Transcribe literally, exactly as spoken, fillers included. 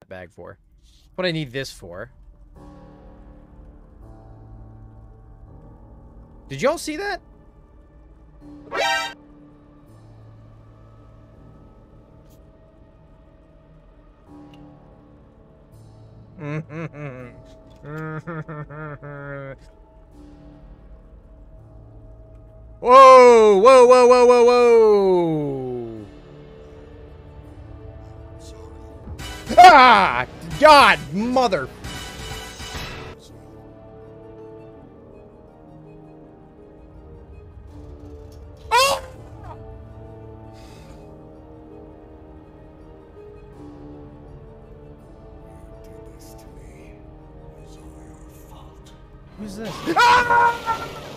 bag for. What I need this for. Did y'all see that? Whoa! Whoa! Whoa! Whoa! Whoa! Whoa! Ah! God, mother! Oh! Who's this? Ah!